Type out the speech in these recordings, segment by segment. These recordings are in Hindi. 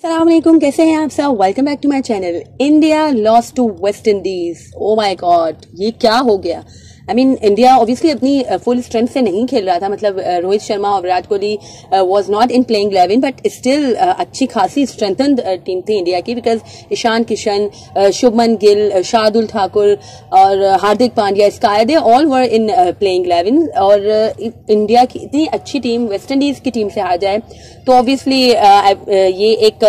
अस्सलामुअलैकुम, कैसे हैं आप सब। Welcome back to my channel. India lost to West Indies. Oh my god, ये क्या हो गया। इंडिया ऑब्वियसली अपनी फुल स्ट्रेंथ से नहीं खेल रहा था। मतलब रोहित शर्मा और Virat Kohli was not in playing 11 but still अच्छी खासी स्ट्रेंथन्ड टीम थी इंडिया की, बिकॉज ईशान किशन, शुभमन गिल, शार्दुल ठाकुर और Hardik Pandya, SKY, they all were in playing 11। और इंडिया की इतनी अच्छी टीम वेस्ट इंडीज की टीम से हार जाए तो ऑब्वियसली ये एक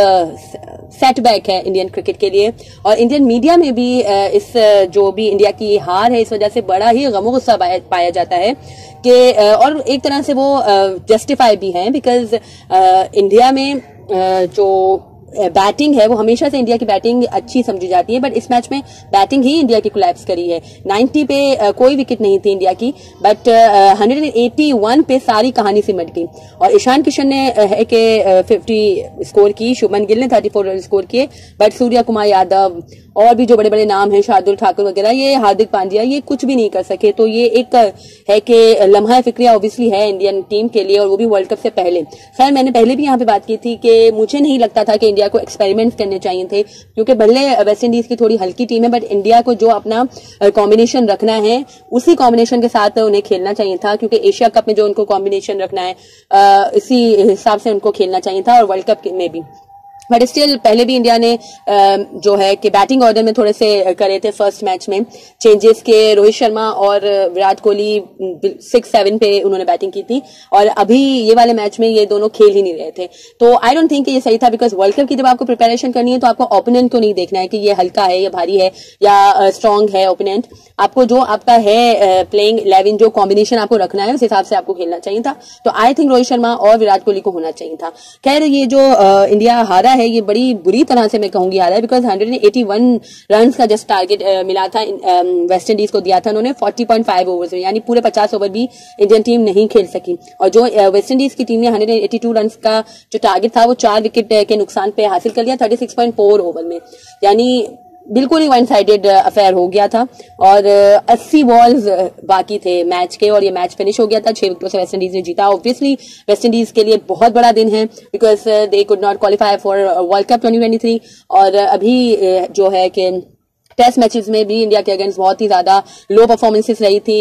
सेटबैक है इंडियन क्रिकेट के लिए। और इंडियन मीडिया में भी इस जो भी इंडिया की हार है इस वजह से बड़ा ही गमो गुस्सा पाया जाता है कि और एक तरह से वो जस्टिफाई भी है, बिकॉज इंडिया में जो बैटिंग है वो हमेशा से इंडिया की बैटिंग अच्छी समझी जाती है, बट इस मैच में बैटिंग ही इंडिया की कोलैप्स करी है। 90 पे कोई विकेट नहीं थी इंडिया की, बट 181 पे सारी कहानी सिमट गई। और ईशान किशन ने है कि 50 स्कोर की, शुभमन गिल ने 34 रन स्कोर किए, बट सूर्या कुमार यादव और भी जो बड़े बड़े नाम हैं, शार्दुल ठाकुर वगैरह, ये हार्दिक पांड्या, ये कुछ भी नहीं कर सके। तो ये एक है कि लम्हा फिक्रिया ऑब्वियसली है इंडियन टीम के लिए, और वो भी वर्ल्ड कप से पहले। खैर, मैंने पहले भी यहाँ पे बात की थी कि मुझे नहीं लगता था कि इंडिया को एक्सपेरिमेंट करने चाहिए थे, क्योंकि भले वेस्ट इंडीज की थोड़ी हल्की टीम है, बट इंडिया को जो अपना कॉम्बिनेशन रखना है उसी कॉम्बिनेशन के साथ उन्हें खेलना चाहिए था, क्योंकि एशिया कप में जो उनको कॉम्बिनेशन रखना है इसी हिसाब से उनको खेलना चाहिए था, और वर्ल्ड कप में भी। बट स्टिल पहले भी इंडिया ने जो है कि बैटिंग ऑर्डर में थोड़े से करे थे फर्स्ट मैच में चेंजेस के। रोहित शर्मा और विराट कोहली 6-7 पे उन्होंने बैटिंग की थी, और अभी ये वाले मैच में ये दोनों खेल ही नहीं रहे थे। तो आई डोंट थिंक ये सही था, बिकॉज वर्ल्ड कप की जब आपको प्रिपरेशन करनी है तो आपको ओपोनेंट को नहीं देखना है कि ये हल्का है या भारी है या स्ट्रांग है ओपोनेंट। आपको जो आपका है प्लेइंग 11 जो कॉम्बिनेशन आपको रखना है उस हिसाब से आपको खेलना चाहिए था। तो आई थिंक रोहित शर्मा और विराट कोहली को होना चाहिए था। खैर, ये जो इंडिया हारा है ये बड़ी बुरी तरह से मैं कहूंगी हारा है, बिकॉज 181 रन का जस्ट टारगेट मिला था वेस्ट इंडीज को, दिया था उन्होंने 40.5 ओवर्स में, यानी पूरे 50 ओवर भी इंडियन टीम नहीं खेल सकी। और जो वेस्ट इंडीज की टीम ने 182 रन का जो टारगेट था वो 4 विकेट के नुकसान पे हासिल कर लिया 36.4 ओवर में, यानी बिल्कुल ही वन साइडेड अफेयर हो गया था। और 80 बॉल्स बाकी थे मैच के, और ये मैच फिनिश हो गया था 6 विकेटों से वेस्ट इंडीज ने जीता। ऑब्वियसली वेस्ट इंडीज के लिए बहुत बड़ा दिन है, because they could not qualify for world cup 2023। और अभी जो है कि टेस्ट मैचेस में भी इंडिया के अगेंस्ट बहुत ही ज्यादा लो परफॉर्मेंसेस रही थी।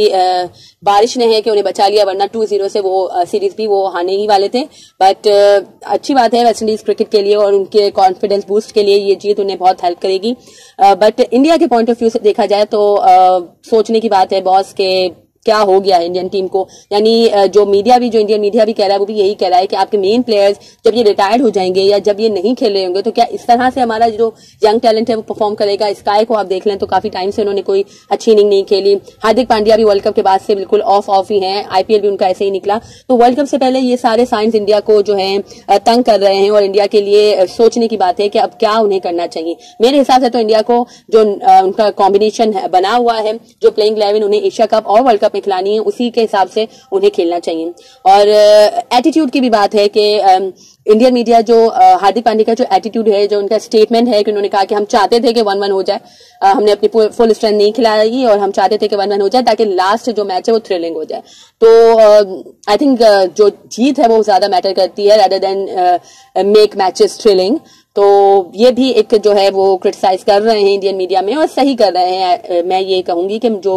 बारिश ने है कि उन्हें बचा लिया, वरना 2-0 से वो सीरीज भी वो हारने ही वाले थे। बट अच्छी बात है वेस्ट इंडीज क्रिकेट के लिए, और उनके कॉन्फिडेंस बूस्ट के लिए ये जीत उन्हें बहुत हेल्प करेगी। बट इंडिया के पॉइंट ऑफ व्यू से देखा जाए तो सोचने की बात है बॉस के क्या हो गया है इंडियन टीम को। यानी जो इंडियन मीडिया भी कह रहा है वो भी यही कह रहा है कि आपके मेन प्लेयर्स जब ये रिटायर्ड हो जाएंगे या जब ये नहीं खेल रहे होंगे तो क्या इस तरह से हमारा जो यंग टैलेंट है वो परफॉर्म करेगा। स्काई को आप देख लें तो काफी टाइम से उन्होंने कोई अच्छी इनिंग नहीं खेली। हार्दिक पांड्या भी वर्ल्ड कप के बाद से बिल्कुल ऑफ ही हैं, आईपीएल भी उनका ऐसे ही निकला। तो वर्ल्ड कप से पहले ये सारे साइंस इंडिया को जो है तंग कर रहे हैं, और इंडिया के लिए सोचने की बात है कि अब क्या उन्हें करना चाहिए। मेरे हिसाब से तो इंडिया को जो उनका कॉम्बिनेशन बना हुआ है, जो प्लेइंग 11 उन्हें एशिया कप और वर्ल्ड कप में खिलानी है, उसी के हिसाब से उन्हें खेलना चाहिए। और एटीट्यूड की भी बात है कि इंडियन मीडिया जो हार्दिक पांड्या का जो एटीट्यूड है, जो उनका स्टेटमेंट है कि उन्होंने कहा कि हम चाहते थे कि 1-1 हो जाए, हमने अपनी फुल स्ट्रेंथ नहीं खिलाई और हम चाहते थे कि 1-1 हो जाए ताकि लास्ट जो मैच है वो थ्रिलिंग हो जाए। तो आई थिंक जो जीत है वो ज्यादा मैटर करती है rather than make matches thrilling. तो ये भी एक जो है वो क्रिटिसाइज कर रहे हैं इंडियन मीडिया में, और सही कर रहे हैं। मैं ये कहूंगी कि जो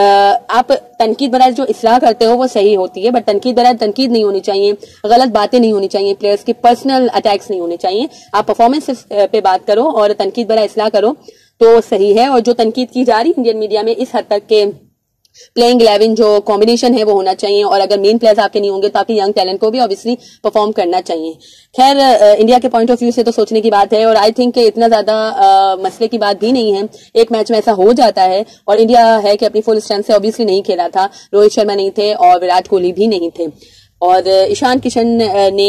आप तनकीद बराए जो इस्लाह करते हो वो सही होती है, बट तनकीद बराए तनकीद नहीं होनी चाहिए, गलत बातें नहीं होनी चाहिए, प्लेयर्स के पर्सनल अटैक्स नहीं होने चाहिए। आप परफॉर्मेंस पे बात करो और तनकीद बराए इस्लाह करो तो सही है। और जो तनकीद की जा रही इंडियन मीडिया में इस हद तक के प्लेइंग 11 जो कॉम्बिनेशन है वो होना चाहिए, और अगर मेन प्लेयर्स आपके नहीं होंगे तो आपके यंग टैलेंट को भी ऑब्वियसली परफॉर्म करना चाहिए। खैर, इंडिया के पॉइंट ऑफ व्यू से तो सोचने की बात है, और आई थिंक इतना ज्यादा मसले की बात भी नहीं है। एक मैच में ऐसा हो जाता है, और इंडिया है कि अपनी फुल स्ट्रेंथ से ऑब्वियसली नहीं खेला था। रोहित शर्मा नहीं थे और विराट कोहली भी नहीं थे, और ईशान किशन ने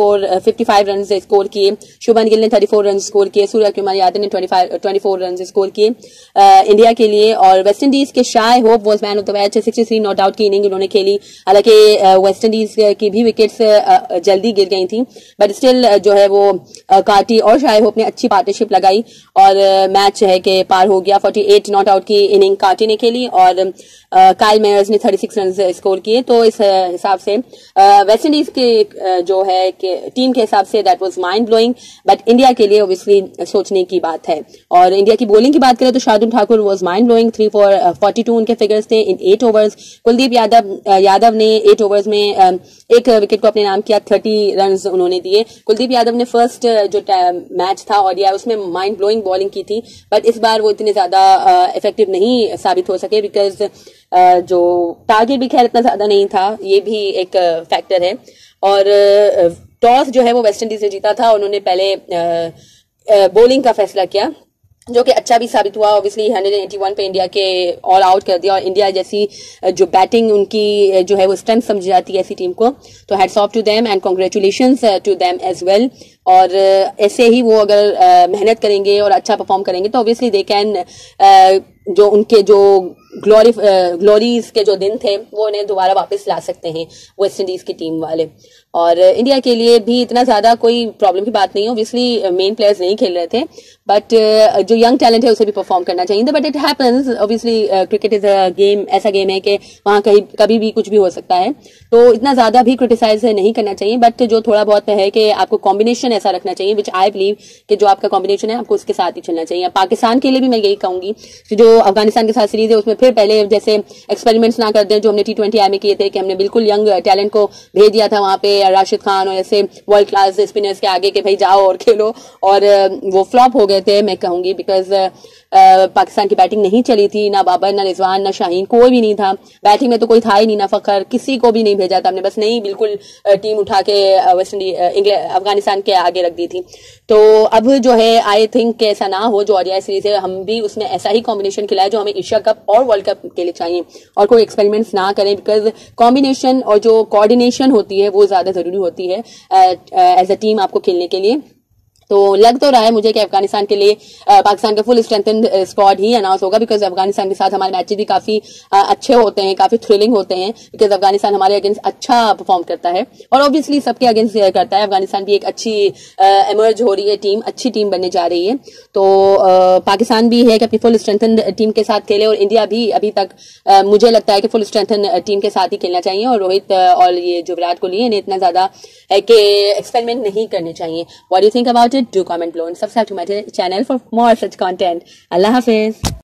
55 रन स्कोर किए, शुभमन गिल ने 34 रन स्कोर किए, सूर्या कुमार यादव ने 24 रन स्कोर किए इंडिया के लिए। और वेस्ट इंडीज के Shai Hope was man of the match, 63 not out की इनिंग उन्होंने खेली। हालांकि वेस्ट इंडीज की भी विकेट्स जल्दी गिर गई थी, बट स्टिल जो है वो कार्टी और शाय होप ने अच्छी पार्टनरशिप लगाई, और मैच है कि पार हो गया। 48 नॉट आउट की इनिंग कार्टी ने खेली, और काइल मेयर्स ने 36 रन स्कोर किए। तो इस हिसाब से वेस्ट इंडीज के जो है कि टीम के हिसाब से that was mind blowing, but India के लिए ऑब्वियसली सोचने की बात है। और इंडिया की बॉलिंग की बात करें तो Shardul Thakur was mind blowing, 3 for 42 उनके फिगर्स थे इन 8 ओवर्स। कुलदीप यादव ने 8 ओवर्स में एक विकेट को अपने नाम किया, 30 रन उन्होंने दिए। कुलदीप यादव ने फर्स्ट जो मैच था और उसमें माइंड ब्लोइंग बॉलिंग की थी, बट इस बार वो इतने ज्यादा इफेक्टिव नहीं साबित हो सके बिकॉज जो टारगेट भी खैर इतना ज्यादा नहीं था, ये भी एक फैक्टर है। और टॉस जो है वो वेस्ट इंडीज ने जीता था, उन्होंने पहले बॉलिंग का फैसला किया जो कि अच्छा भी साबित हुआ। ऑब्वियसली 181 पे इंडिया के ऑल आउट कर दिया, और इंडिया जैसी जो बैटिंग उनकी जो है वो स्ट्रेंथ समझी जाती है ऐसी टीम को, तो hats off to them and congratulations to them as well. और ऐसे ही वो अगर मेहनत करेंगे और अच्छा परफॉर्म करेंगे तो ऑब्वियसली दे कैन जो उनके जो ग्लोरीज के जो दिन थे वो उन्हें दोबारा वापस ला सकते हैं वेस्ट इंडीज की टीम वाले। और इंडिया के लिए भी इतना ज्यादा कोई प्रॉब्लम की बात नहीं है, ऑब्वियसली मेन प्लेयर्स नहीं खेल रहे थे, बट जो यंग टैलेंट है उसे भी परफॉर्म करना चाहिए। But it happens, obviously cricket is a game, ऐसा गेम है कि वहां कभी भी कुछ भी हो सकता है, तो इतना ज्यादा भी क्रिटिसाइज नहीं करना चाहिए। बट जो थोड़ा बहुत है कि आपको कॉम्बिनेशन ऐसा रखना चाहिए, विच आई बिलीव कि जो आपका कॉम्बिनेशन है आपको उसके साथ ही चलना चाहिए। पाकिस्तान के लिए भी मैं यही कहूंगी कि जो अफगानिस्तान के साथ सीरीज है उसमें फिर पहले जैसे एक्सपेरिमेंट्स ना कर दें जो हमने T20I में किए थे, कि हमने बिल्कुल यंग टैलेंट को भेज दिया था वहां पे, राशिद खान और ऐसे वर्ल्ड क्लास स्पिनर्स के आगे कि भाई जाओ और खेलो, और वो फ्लॉप हो गए थे मैं कहूंगी, बिकॉज पाकिस्तान की बैटिंग नहीं चली थी, ना बाबर, ना रिजवान, ना शाहीन, कोई भी नहीं था बैटिंग में, तो कोई था ही नहीं, ना फखर, किसी को भी नहीं भेजा था हमने, बस नहीं बिल्कुल टीम उठा के वेस्ट इंडीज अफगानिस्तान के आगे रख दी थी। तो अब जो है आई थिंक ऐसा ना हो, जो ODI सीरीज है हम भी उसमें ऐसा ही कॉम्बिनेशन खिलाए जो हमें एशिया कप और वर्ल्ड कप के लिए चाहिए, और कोई एक्सपेरिमेंट्स ना करें, बिकॉज कॉम्बिनेशन और जो कोऑर्डिनेशन होती है वो ज्यादा जरूरी होती है एज अ टीम आपको खेलने के लिए। तो लग तो रहा है मुझे कि अफगानिस्तान के लिए पाकिस्तान का फुल स्ट्रेंथेंड स्क्वाड ही अनाउंस होगा, बिकॉज अफगानिस्तान के साथ हमारे मैचेस भी काफी अच्छे होते हैं, काफी थ्रिलिंग होते हैं, बिकॉज अफगानिस्तान हमारे अगेंस्ट अच्छा परफॉर्म करता है, और ऑब्वियसली सबके अगेंस्ट करता है। अफगानिस्तान भी एक अच्छी एमर्ज हो रही है टीम, अच्छी टीम बनने जा रही है। तो पाकिस्तान भी है कि अपनी फुल स्ट्रेंथेंड टीम के साथ खेले, और इंडिया भी अभी तक मुझे लगता है कि फुल स्ट्रेंथेंड टीम के साथ ही खेलना चाहिए, और रोहित और ये जो विराट कोहली है इन्हें इतना ज्यादा है कि एक्सपेरिमेंट नहीं करने चाहिए। What do you think about it? Do comment below and subscribe to my channel for more such content. Allah Hafiz.